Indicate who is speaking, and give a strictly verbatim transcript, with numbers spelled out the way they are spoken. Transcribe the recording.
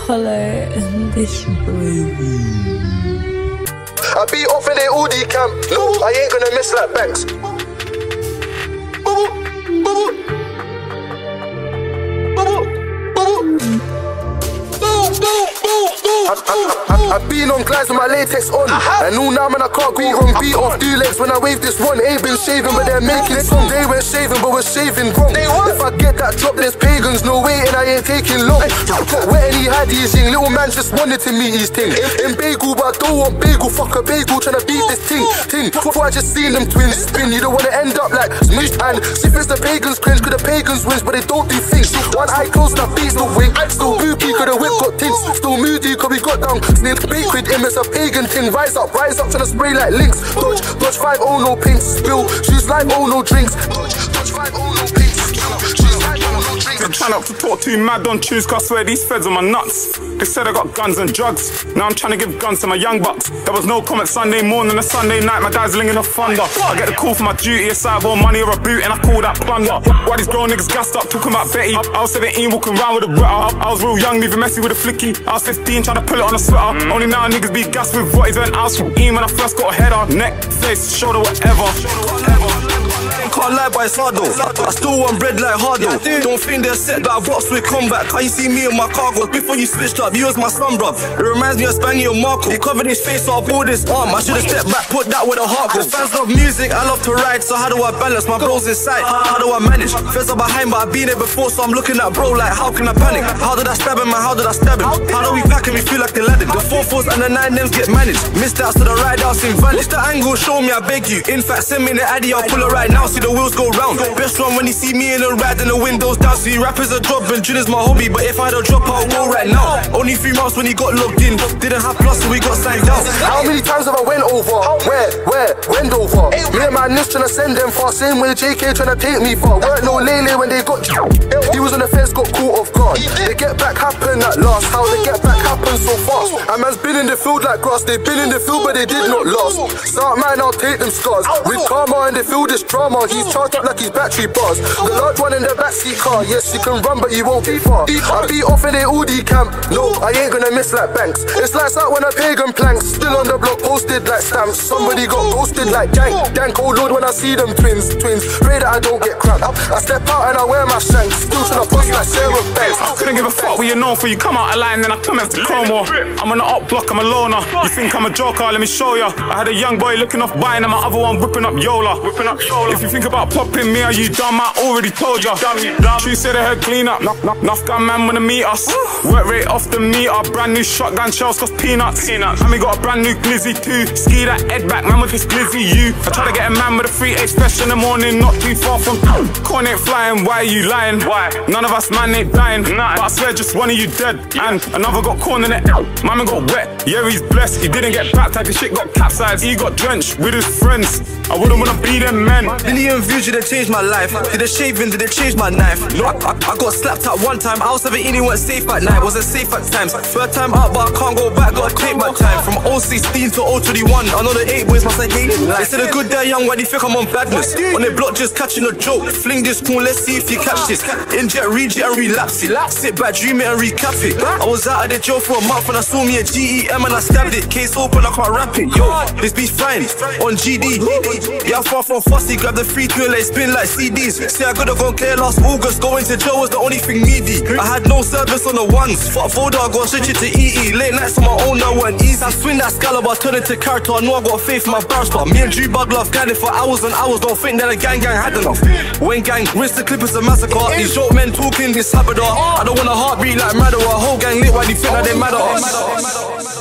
Speaker 1: colour in this baby.
Speaker 2: I beat off in the Audi camp. No, I ain't gonna miss like Banks. Bubble, bubble, bubble, bubble. I, I, I, I've been on glides with my latex on, and all now man I can't go wrong. Beat off two legs when I wave this one. Ain't been shaving but they're making it from. They were shaving but we're shaving wrong. If I get that drop there's pagans, no waiting, I ain't taking long. Got wet and he had his thing. Little man just wanted to meet his thing. In bagel but I don't want bagel. Fuck a bagel tryna beat this thing. Thing. Before I just seen them twins spin. You don't wanna end up like smushed. And if it's the pagans cringe, cause the pagans wins but they don't do things. One eye closed, that beats the wing. Still booby cause the whip got tints. Still moody cause we got down. Snake bake with him, it's a pagan thing. Rise up, rise up, tryna spray like links. Dodge, dodge five, oh no pinks. Spill, shoes like oh no drinks. Dodge, dodge five, oh no pinks. Shoes like oh no drinks.
Speaker 3: I'm trying not to talk too mad on tunes, cause I swear these feds are my nuts. They said I got guns and drugs. Now I'm trying to give guns to my young bucks. There was no comment Sunday morning and Sunday night. My guys linging off thunder. I get the call for my duty, a sideball money or a boot, and I call that plunder. Why these grown niggas gassed up talking about Betty? I was seventeen walking around with a Brita. I was real young, leaving messy with a flicky. I was fifteen trying to pull it on a sweater. Mm. Only now niggas be gassed with what he's went out from E when I first got a header. Neck, face, shoulder, whatever.
Speaker 4: Can't lie, but it's hard though. I still want bread like hard though. Don't think they're set that I boxed with combat. Can't you see me in my cargo? Before you switched up, you was my son, bruv. It reminds me of Spaniel Marco. He covered his face, so I pulled his arm. I should've stepped back, put that with a heart. Cause fans love music, I love to ride. So how do I balance my bros inside? How do I manage? Feds are behind, but I've been there before, so I'm looking at bro like, how can I panic? How did I stab him, man? How did I stab him? How do we pack him? We feel like Aladdin. The four fours and the nine names get managed. Missed outs to the ride outs invalid. What's the angle? Show me, I beg you. In fact, send me the addy, I'll pull it right now. See the wheels go round. Best one when you see me in a ride and the windows down. See rappers a job and drill is my hobby, but if I had a drop I'll go right now. Only three months when he got logged in. Didn't have plus so we got signed out.
Speaker 2: How many times have I went over? Where, where, went over? Me and my niece tryna send them far. Same way J K tryna take me far. Weren't no lele when they got he was on the fence, got caught off guard. They get back happen at last. How they get back happen so fast? A man's been in the field like grass. They've been in the field but they did not last. Start man, I'll take them scars. With karma in the field is drama. He's charged up like his battery bars. The large one in the backseat car. Yes, you can run but you won't be far. I beat off in the Audi camp. No, I ain't gonna miss like Banks. It's like that when a pagan planks. Still on the block, posted like stamps. Somebody got ghosted like Jank. Dank, oh lord, when I see them twins. Twins, pray that I don't get cramped. I step out and I wear my shanks. Still tryna bust like Sarah Banks.
Speaker 3: I couldn't give a fuck what you're known for. You come out of line, then I come after Chroma. I'm on the up block, I'm a loner. You think I'm a joker? Let me show ya. I had a young boy looking off buying and my other one whipping up Yola. Whipping up Yola. If you think about popping me, are you dumb? I already told ya. True said I heard clean up. Enough gun man wanna meet us. Work rate off the meter. Brand new shotgun shells cost peanuts. peanuts. And we got a brand new glizzy too. Ski that head back, man with this glizzy you. I try to get a man with a three eight special in the morning, not too far from corn ain't flying. Why are you lying? Why? None of us man ain't dying. Nah. But I swear just one of you dead. Yeah. And another got corn in it. Mama got wet. Yeah, he's blessed. He didn't get baptized. His shit got capsized. He got drenched with his friends. I wouldn't wanna be them men.
Speaker 4: Million views, did it change my life? Did it shaving? Did it change my knife? No, I, I, I got slapped at one time. I was seventeen, it wasn't safe at night. Wasn't safe at times. Third time out, but I can't go back. Gotta take my time. From oh sixteen to oh twenty-one. I know the eight boys must have hated me. They said a good day young, why do you think I'm on badness? On the block just catching a joke. Fling this spoon, let's see if you catch this. Inject, reject and relapse it. Sit back, dream it and recap it. I was out of the jail for a month and I saw me a G E M and I stabbed it. Case open, I can't rap it. Yo, this beef fine on G D. Yeah, far from fussy, grab the free twin, let it spin like C Ds. Say I could've gone clear last August. Going to jail was the only thing needy. I had no service on the ones. Fuck Voda, I got switch it to E E. Late nights on my own, now weren't easy. I swing that Scalibur, turn it to character. I know I got faith in my barrister. Me and Drew Bug love ganning for hours and hours. Don't think that the gang gang had enough. When gang, rinse the clippers a massacre. These short men talking this habit. I don't want a heartbeat like Madder. A whole gang lit, why do you think that they matter?